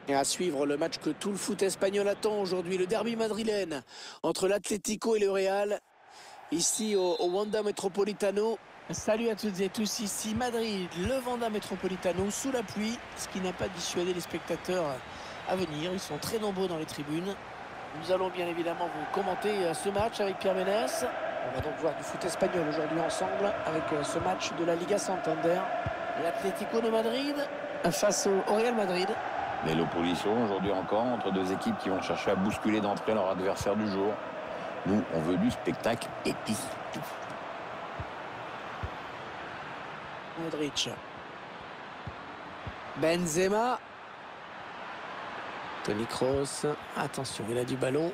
Et à suivre le match que tout le foot espagnol attend aujourd'hui, le derby madrilène entre l'Atlético et le Real, ici au Wanda Metropolitano. Salut à toutes et à tous, ici Madrid, le Wanda Metropolitano, sous la pluie, ce qui n'a pas dissuadé les spectateurs à venir. Ils sont très nombreux dans les tribunes. Nous allons bien évidemment vous commenter ce match avec Pierre Ménès. On va donc voir du foot espagnol aujourd'hui ensemble avec ce match de la Liga Santander. L'Atlético de Madrid face au Real Madrid. Mais l'opposition aujourd'hui encore entre deux équipes qui vont chercher à bousculer d'entrée leur adversaire du jour. Nous, on veut du spectacle et puis tout. Modric. Benzema. Toni Kroos. Attention, il a du ballon.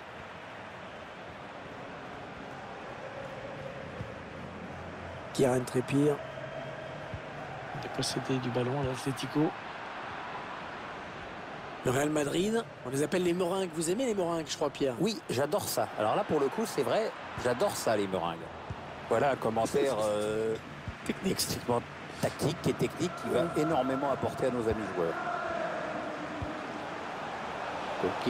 Kieran Trippier. Dépossédé du ballon à l'Atlético. Le Real Madrid, on les appelle les meringues. Vous aimez les meringues, je crois, Pierre? Oui, j'adore ça. Alors là, pour le coup, c'est vrai, j'adore ça, les meringues. Voilà un commentaire Technique. extrêmement tactique et technique qui va énormément apporter à nos amis joueurs. Ok.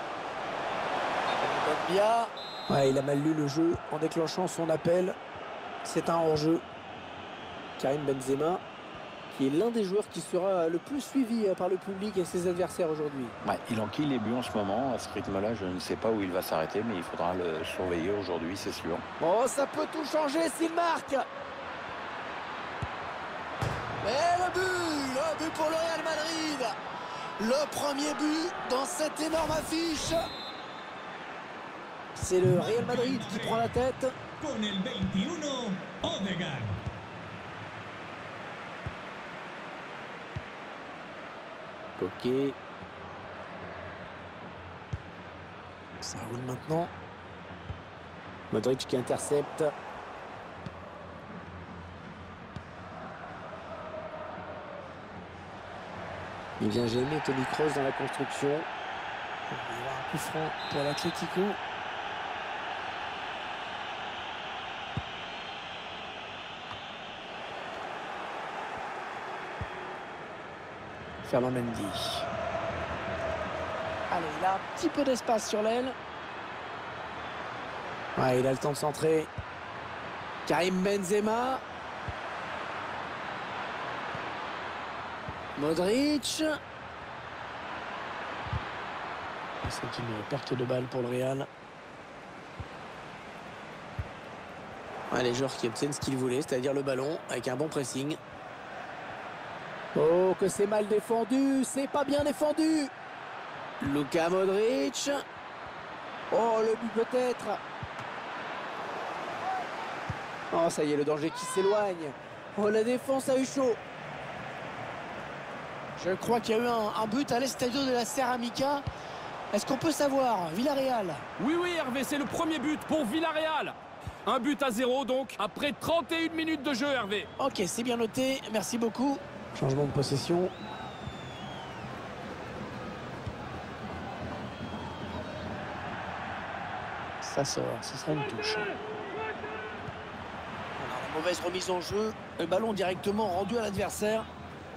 Bien. Ouais, il a mal lu le jeu en déclenchant son appel. C'est un hors-jeu. Karim Benzema, qui est l'un des joueurs qui sera le plus suivi par le public et ses adversaires aujourd'hui. Ouais, il enquille les buts en ce moment. À ce rythme-là, je ne sais pas où il va s'arrêter, mais il faudra le surveiller aujourd'hui, c'est sûr. Oh, ça peut tout changer s'il marque. Et le but pour le Real Madrid. Le premier but dans cette énorme affiche. C'est le Real Madrid qui prend la tête. Con el 21, Odegaard. Ok. Ça roule maintenant. Modric qui intercepte. Il vient gêner Toni Kroos dans la construction. Il va y avoir un coup franc pour l'Atlético. Ferland Mendy. Allez, il a un petit peu d'espace sur l'aile. Ouais, il a le temps de centrer. Karim Benzema. Modric. C'est une perte de balle pour le Real. Ouais, les joueurs qui obtiennent ce qu'ils voulaient, c'est-à-dire le ballon, avec un bon pressing. Oh, que c'est mal défendu, c'est pas bien défendu. Luka Modric. Oh, le but peut-être. Oh, ça y est, le danger qui s'éloigne. Oh, la défense a eu chaud. Je crois qu'il y a eu un but à l'Estadio de la Ceramica. Est-ce qu'on peut savoir? Villarreal. Oui, Hervé, c'est le premier but pour Villarreal. Un but à 0 donc, après 31 minutes de jeu, Hervé. Ok, c'est bien noté, merci beaucoup. Changement de possession. Ça sort, ce sera une touche. On a une mauvaise remise en jeu. Le ballon directement rendu à l'adversaire.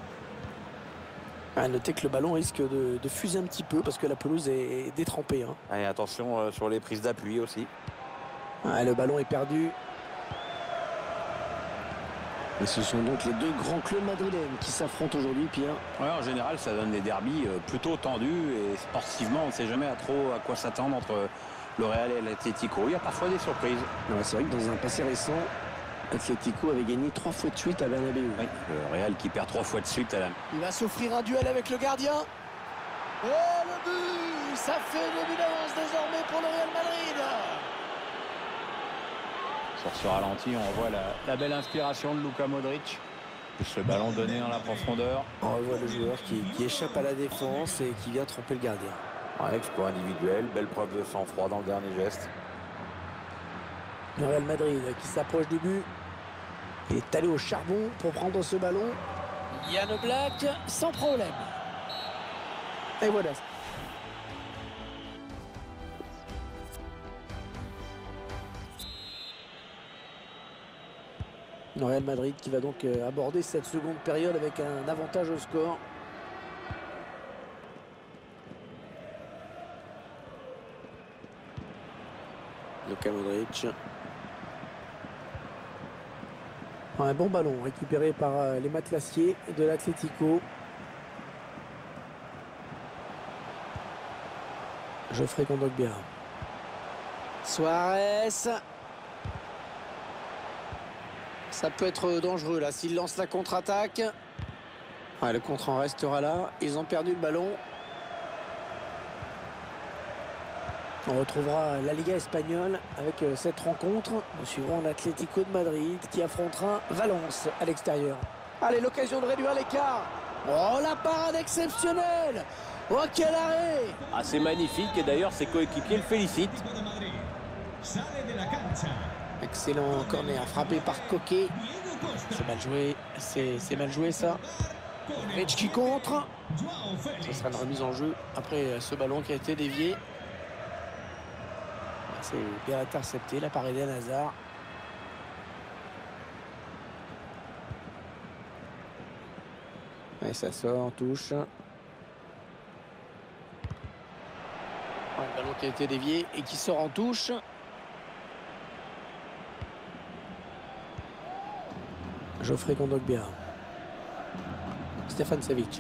À noter que le ballon risque de fuser un petit peu parce que la pelouse est détrempée. Hein. Et attention sur les prises d'appui aussi. Ah, le ballon est perdu. Et ce sont donc les deux grands clubs madrilènes qui s'affrontent aujourd'hui, Pierre. Ouais, en général, ça donne des derbys plutôt tendus et sportivement, on ne sait jamais trop à quoi s'attendre entre le Real et l'Atlético. Il y a parfois des surprises. C'est vrai que dans un passé récent, l'Atlético avait gagné 3 fois de suite à Bernabéu. Oui, le Real qui perd 3 fois de suite à la... Il va s'offrir un duel avec le gardien. Oh, le but! Ça fait 2 buts d'avance désormais pour le Real Madrid. Sur ce ralenti, on voit la belle inspiration de Luka Modric. Plus le ballon donné dans la profondeur. On voit le joueur qui échappe à la défense et qui vient tromper le gardien. Ouais, exploit individuel, belle preuve de sang-froid dans le dernier geste. Le Real Madrid qui s'approche du but. Il est allé au charbon pour prendre ce ballon. Yann Black sans problème. Et voilà. Le Real Madrid qui va donc aborder cette seconde période avec un avantage au score. Luka Modric. Un bon ballon récupéré par les matelassiers de l'Atlético. Geoffrey Kondogbia. Suarez. Ça peut être dangereux là s'il lance la contre-attaque. Ouais, le contre en restera là. Ils ont perdu le ballon. On retrouvera la Liga espagnole avec cette rencontre. Nous suivrons l'Atlético de Madrid qui affrontera Valence à l'extérieur. Allez, l'occasion de réduire l'écart. Oh, la parade exceptionnelle. Oh, quel arrêt. Ah, c'est magnifique et d'ailleurs ses coéquipiers le félicitent. Excellent corner frappé par Coquet. C'est mal joué. C'est mal joué ça. Rich qui contre. Ce sera une remise en jeu après ce ballon qui a été dévié. C'est bien intercepté là par Eden Hazard. Et ça sort en touche. Ouais, le ballon qui a été dévié et qui sort en touche. Geoffrey Kondogbia. Stefan Savic.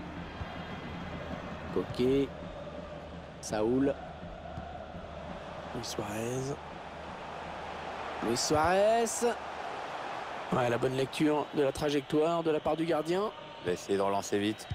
Coquet. Saoul. Luis Suarez. Luis Suarez. Ouais, la bonne lecture de la trajectoire de la part du gardien. Il va essayer de relancer vite.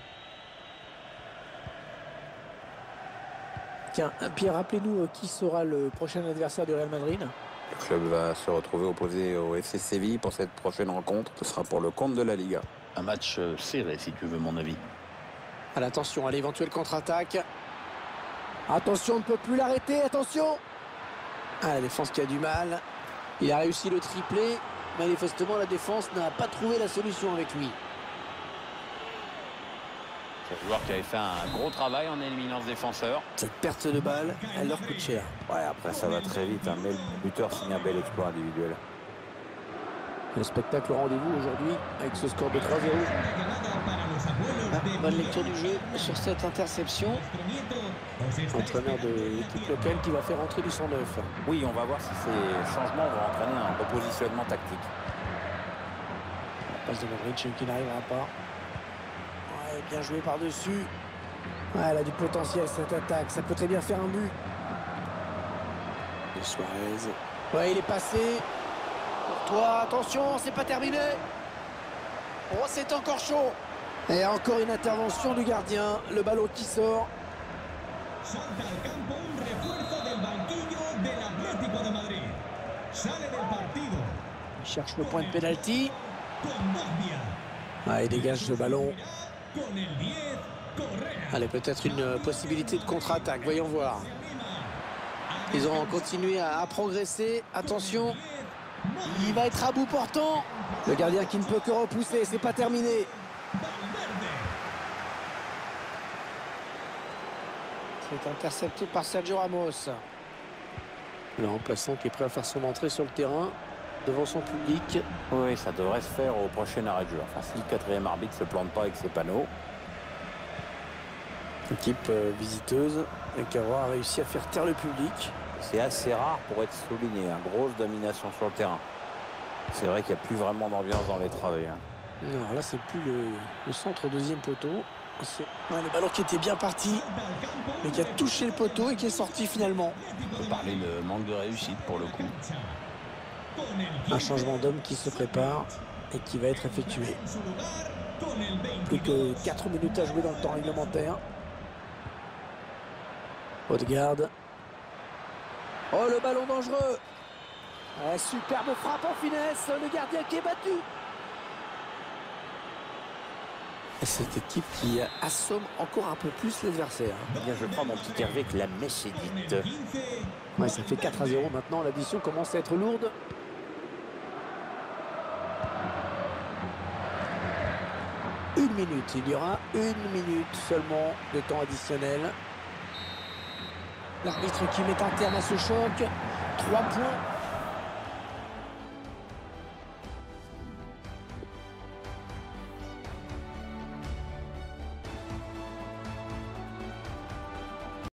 Tiens, Pierre, rappelez-nous qui sera le prochain adversaire du Real Madrid. Le club va se retrouver opposé au FC Séville pour cette prochaine rencontre. Ce sera pour le compte de la Liga. Un match serré, si tu veux mon avis. Attention à l'éventuelle contre-attaque. Attention, on ne peut plus l'arrêter. Attention. Ah, la défense qui a du mal. Il a réussi le triplé. Manifestement, la défense n'a pas trouvé la solution avec lui. C'est le joueur qui avait fait un gros travail en éliminant ce défenseur. Cette perte de balle, elle leur coûte cher. Ouais, après ça va très vite, hein, mais le buteur signe un bel exploit individuel. Le spectacle au rendez-vous aujourd'hui avec ce score de 3-0. Bonne lecture du jeu sur cette interception. Entraîneur de l'équipe locale qui va faire entrer du 109. Oui, on va voir si ces changements vont entraîner un repositionnement tactique. La passe de Modric qui n'arrivera pas. Ouais, bien joué par-dessus. Ouais, elle a du potentiel cette attaque. Ça peut très bien faire un but. De Suarez. Ouais, il est passé. Pour toi, attention, c'est pas terminé. Oh, c'est encore chaud. Et encore une intervention du gardien. Le ballon qui sort. Il cherche le point de pénalty. Ah, il dégage ce ballon. Allez, peut-être une possibilité de contre-attaque. Voyons voir. Ils ont continué à progresser. Attention. Il va être à bout portant. Le gardien qui ne peut que repousser. C'est pas terminé. C'est intercepté par Sergio Ramos. Le remplaçant qui est prêt à faire son entrée sur le terrain devant son public. Oui, ça devrait se faire au prochain arrêt de jeu. Enfin, si le quatrième arbitre ne se plante pas avec ses panneaux. Équipe visiteuse et qui aura réussi à faire taire le public. C'est assez rare pour être souligné. Grosse domination sur le terrain. C'est vrai qu'il n'y a plus vraiment d'ambiance dans les travées. Non, là, c'est plus le centre deuxième poteau. C'est le ballon qui était bien parti, mais qui a touché le poteau et qui est sorti finalement. On peut parler de manque de réussite pour le coup. Un changement d'homme qui se prépare et qui va être effectué. Plus que 4 minutes à jouer dans le temps réglementaire. Odegaard. Oh, le ballon dangereux. Superbe frappe en finesse. Le gardien qui est battu. Cette équipe qui assomme encore un peu plus l'adversaire. Eh bien, je crois, mon petit Hervé, que la messe est dite. Ouais, ça fait 4-0 maintenant. L'addition commence à être lourde. Une minute. Il y aura 1 minute seulement de temps additionnel. L'arbitre qui met un terme à ce choc. 3 points